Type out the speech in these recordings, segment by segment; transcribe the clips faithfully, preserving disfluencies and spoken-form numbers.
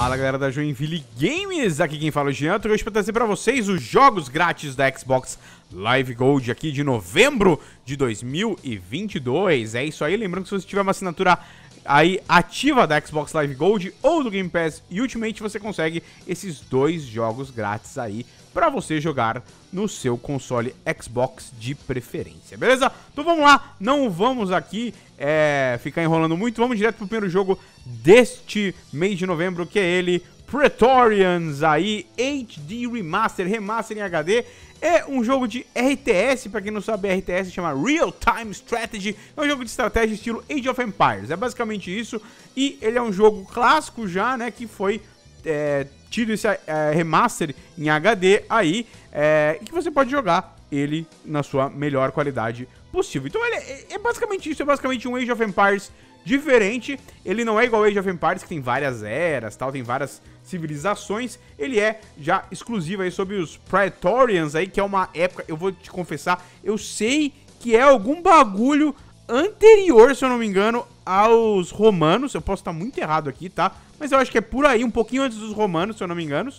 Fala galera da Joinville Games, aqui quem fala é o Jean, hoje para trazer para vocês os jogos grátis da Xbox Live Gold aqui de novembro de dois mil e vinte e dois. É isso aí, lembrando que se você tiver uma assinatura aí ativa da Xbox Live Gold ou do Game Pass Ultimate, você consegue esses dois jogos grátis aí para você jogar no seu console Xbox de preferência, beleza? Então vamos lá, não vamos aqui é, ficar enrolando muito, vamos direto pro primeiro jogo deste mês de novembro, que é ele, Praetorians aí, H D Remaster, Remaster em H D. É um jogo de R T S, pra quem não sabe, R T S chama Real Time Strategy, é um jogo de estratégia estilo Age of Empires, é basicamente isso, e ele é um jogo clássico já, né, que foi é, tido esse é, remaster em H D aí, é, e que você pode jogar ele na sua melhor qualidade possível. Então ele é, é basicamente isso, é basicamente um Age of Empires diferente. Ele não é igual ao Age of Empires, que tem várias eras, tal, tem várias civilizações. Ele é já exclusivo aí sobre os Praetorians aí, que é uma época, eu vou te confessar, eu sei que é algum bagulho anterior, se eu não me engano, aos romanos. Eu posso estar muito errado aqui, tá? Mas eu acho que é por aí, um pouquinho antes dos romanos, se eu não me engano.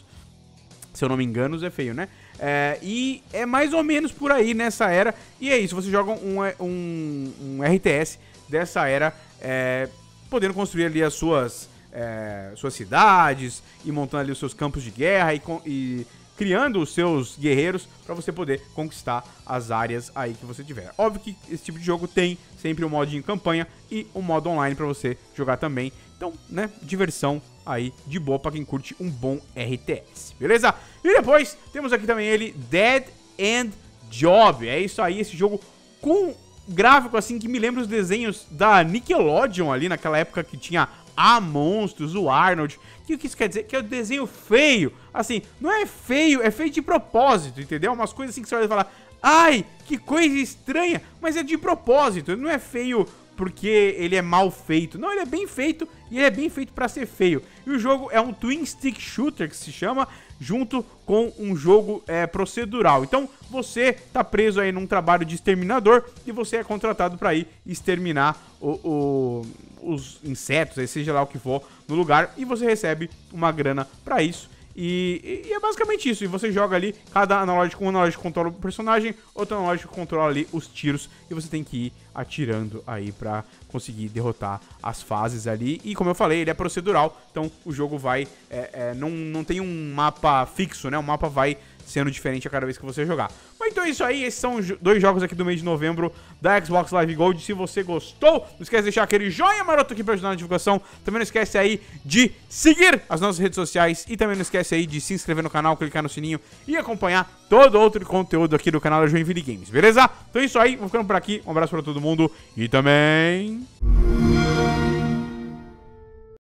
Se eu não me engano, é feio, né? É, e é mais ou menos por aí nessa era. E é isso, você joga um, um, um R T S dessa era, é, podendo construir ali as suas, é, suas cidades e montando ali os seus campos de guerra e, e criando os seus guerreiros para você poder conquistar as áreas aí que você tiver. Óbvio que esse tipo de jogo tem sempre um modo em campanha e um modo online para você jogar também. Então, né, diversão aí de boa pra quem curte um bom R T S, beleza? E depois temos aqui também ele, Dead End Job. É isso aí, esse jogo com gráfico assim que me lembra os desenhos da Nickelodeon ali naquela época que tinha a Monstros, o Arnold. O que isso quer dizer? Que é o desenho feio. Assim, não é feio, é feio de propósito, entendeu? Umas coisas assim que você vai falar, ai, que coisa estranha, mas é de propósito, não é feio porque ele é mal feito. Não, ele é bem feito e ele é bem feito pra ser feio. E o jogo é um Twin Stick Shooter, que se chama, junto com um jogo é, procedural. Então, você tá preso aí num trabalho de exterminador e você é contratado pra ir exterminar o, o, os insetos, aí seja lá o que for, no lugar. E você recebe uma grana pra isso. E, e é basicamente isso, e você joga ali, cada analógico, um analógico controla o personagem, outro analógico controla ali os tiros, e você tem que ir atirando aí pra conseguir derrotar as fases ali. E como eu falei, ele é procedural, então o jogo vai, é, é, não, não tem um mapa fixo, né, o mapa vai sendo diferente a cada vez que você jogar. Mas então é isso aí, esses são dois jogos aqui do mês de novembro da Xbox Live Gold. Se você gostou, não esquece de deixar aquele joinha maroto aqui pra ajudar na divulgação. Também não esquece aí de seguir as nossas redes sociais e também não esquece aí de se inscrever no canal, clicar no sininho e acompanhar todo outro conteúdo aqui do canal da Joinville Games, beleza? Então é isso aí, vou ficando por aqui, um abraço pra todo mundo e também...